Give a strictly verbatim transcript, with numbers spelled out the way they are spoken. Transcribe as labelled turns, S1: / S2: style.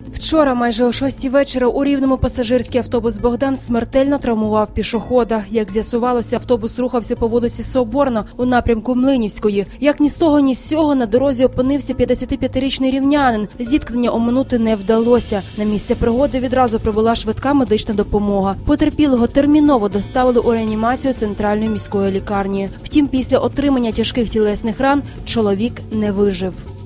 S1: Вчора майже о шостій вечора у Рівному пасажирський автобус «Богдан» смертельно травмував пішохода. Як з'ясувалося, автобус рухався по вулиці Соборна у напрямку Млинівської. Як ні з того, ні з сього на дорозі опинився п'ятдесятип'ятирічний рівнянин. Зіткнення оминути не вдалося. На місце пригоди відразу прибула швидка медична допомога. Потерпілого терміново доставили у реанімацію центральної міської лікарні. Втім, після отримання тяжких тілесних ран чоловік не вижив.